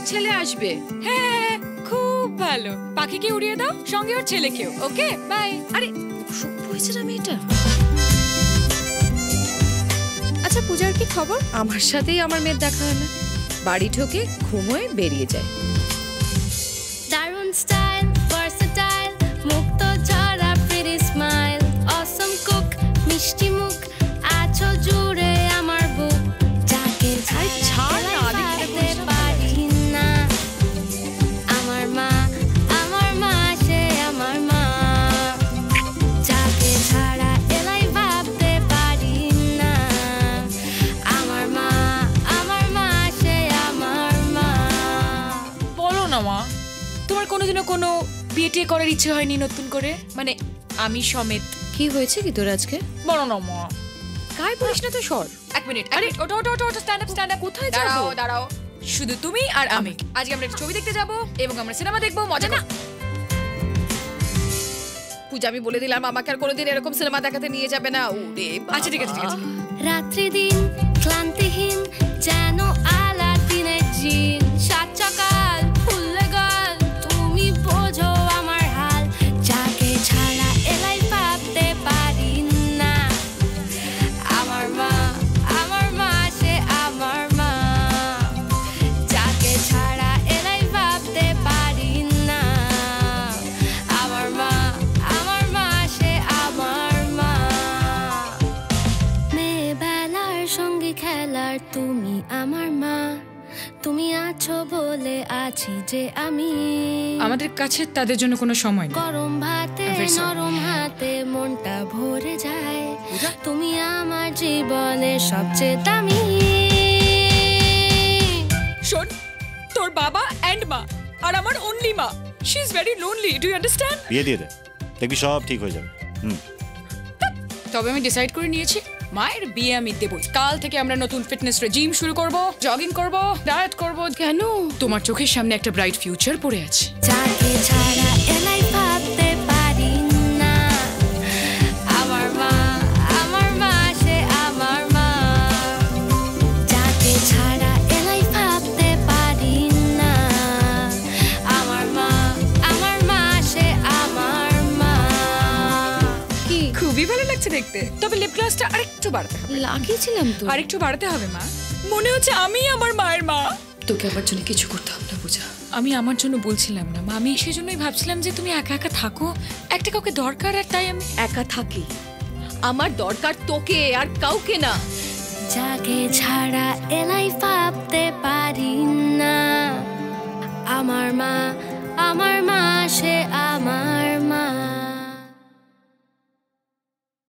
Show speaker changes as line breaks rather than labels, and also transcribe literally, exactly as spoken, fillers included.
ছেলে আসবে।
হ্যাঁ খুব ভালো, পাখিকে উড়িয়ে দাও, সঙ্গে ওর ছেলেকেও। Okay bye.
আরে সভ্য হয়েছে না মেয়েটা। আচ্ছা পূজার কি খবর? আমার সাথেই আমার মেয়ের দেখা হয় না, বাড়ি ঢোকে ঘুমোয় বেরিয়ে যায়।
দারুণ স্টাইল, ভার্সেটাইল, মুক্ত ঝরা প্রিটি স্মাইল, অসম কুক, মিষ্টি মুখ, আঁচল জুড়ে আমার বুক, যাকে ছাড় না দেখতে পারি না। আমার মা, আমার মা, সে আমার মা, যাকে ছাড়া এলাই ভাবতে পারি না। আমার মা, আমার মা, সে আমার মা।
বলো না মা, তোমার কোনোদিনও কোনো বিয়ে টিয়ে করার ইচ্ছে হয়নি নতুন করে? মানে আমি সমেত।
কি হয়েছে কি তোর আজকে?
বলো না মা।
গায়ে বলিস না তো, সর।
এক মিনিট, আরে ওটা ওটা ওটা ওটা স্ট্যান্ড আপ স্ট্যান্ড আপ।
কোথায়
দাঁড়াও
যাবো?
দাঁড়াও, শুধু তুমি আর আমি। আজকে আমরা একটা ছবি দেখতে যাব এবং আমরা সিনেমা দেখবো, মজা না?
পূজা আমি বলে দিলাম আমাকে আর কোনোদিন এরকম সিনেমা দেখাতে নিয়ে যাবে না। ওরে
আচ্ছা ঠিক আছে ঠিক আছে।
রাত্রি দিন ক্লান্তিহীন, যেন আলাদিনের জিন, সাত সকাল ফুললে গাল, তুমি বোঝো আমার হাল, যাকে ছাড়া এলাই ভাবতে পারি না। আমার মা, আমার মা, সে আমার মা, যাকে ছাড়া এলাই ভাবতে পারি না। আমার মা, আমার মা, সে আমার মা, মেয়েবেলার সঙ্গে খেলার তুমি আমার মা, তুমি আছো বলে আছি যে আমি।
আমাদের কাছে তাদের জন্য কোনো সময় নেই।
গরম ভাতে নরম হাতে মনটা ভরে যায়, তুমি আমার জীবনের সবচেয়ে দামি।
শোন, তোর বাবা এন্ড মা আর আমার অনলি মা, she is very lonely, do you understand?
বিয়ে দিয়ে দে, দেখবি সব ঠিক হয়ে যাবে। হুম।
তবে আমি ডিসাইড করে নিয়েছি, মায়ের বিয়ে আমি দেবো। কাল থেকে আমরা নতুন ফিটনেস রেজিম শুরু করব, জগিং করব, ডায়েট করব।
কেন?
তোমার চোখের সামনে একটা ব্রাইট ফিউচার পড়ে আছে।
যাকে ছাড়া এলাই ভাবতে পারি না। আমার মা, আমার মা, সে আমার মা, যাকে ছাড়া এলাই ভাবতে পারি না। আমার মা, আমার মা, সে আমার মা।
কি খুবই ভালো লাগছে দেখতে। তবে লিপ গ্লসটা আরেকটু বাড়াতে হবে।
লাগিয়েছিলাম তো।
আরেকটু বাড়াতে হবে মা। মনে হচ্ছে আমি আমার মায়ের মা।
তোকে আমার জন্য কিছু করতে হবে না পূজা।
আমি আমার জন্য বলছিলাম না মা, আমি সেজন্যই ভাবছিলাম যে তুমি একা একা থাকো, একটা কাউকে দরকার, আর তাই আমি
একা থাকি। আমার দরকার তোকে আর কাউকে না।
যাকে ছাড়া